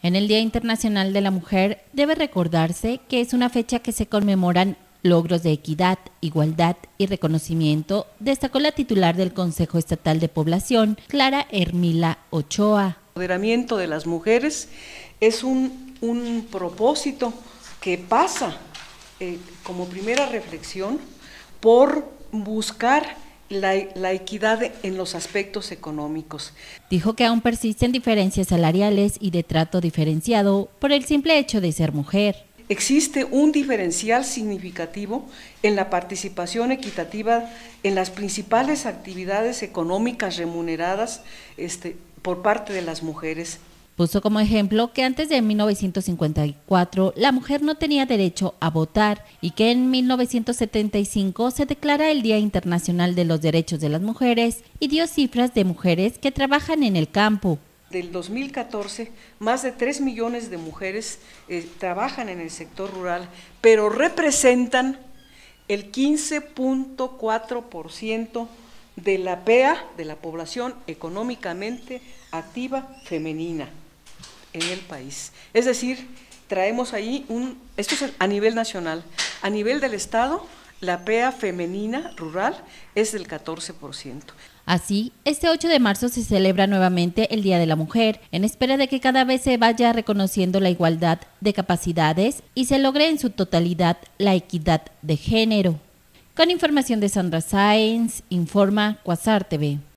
En el Día Internacional de la Mujer debe recordarse que es una fecha que se conmemoran logros de equidad, igualdad y reconocimiento, destacó la titular del Consejo Estatal de Población, Clara Hermila Ochoa. El empoderamiento de las mujeres es un propósito que pasa como primera reflexión por buscar la equidad en los aspectos económicos. Dijo que aún persisten diferencias salariales y de trato diferenciado por el simple hecho de ser mujer. Existe un diferencial significativo en la participación equitativa en las principales actividades económicas remuneradas por parte de las mujeres. Puso como ejemplo que antes de 1954 la mujer no tenía derecho a votar y que en 1975 se declara el Día Internacional de los Derechos de las Mujeres y dio cifras de mujeres que trabajan en el campo. Del 2014, más de 3 millones de mujeres trabajan en el sector rural, pero representan el 15.4% de la PEA, de la población económicamente activa femenina en el país. Es decir, traemos ahí esto es a nivel nacional, a nivel del Estado, la PEA femenina rural es del 14%. Así, este 8 de marzo se celebra nuevamente el Día de la Mujer, en espera de que cada vez se vaya reconociendo la igualdad de capacidades y se logre en su totalidad la equidad de género. Con información de Sandra Sáenz, informa Quasar TV.